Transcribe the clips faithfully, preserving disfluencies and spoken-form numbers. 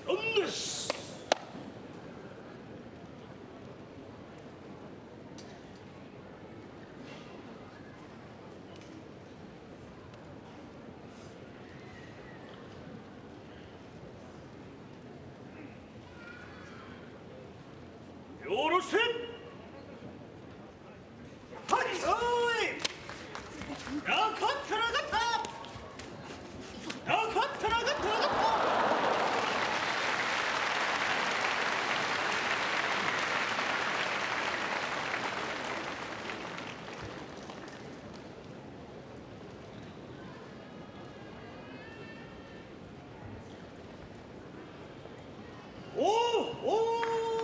よろしい。はい、おい。なかったなかった。なかったなかったなかった。おお、おお。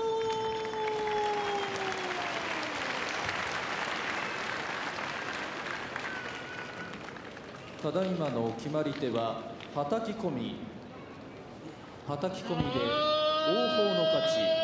ただいまの決まり手ははたき込み、はたき込みで王鵬の勝ち。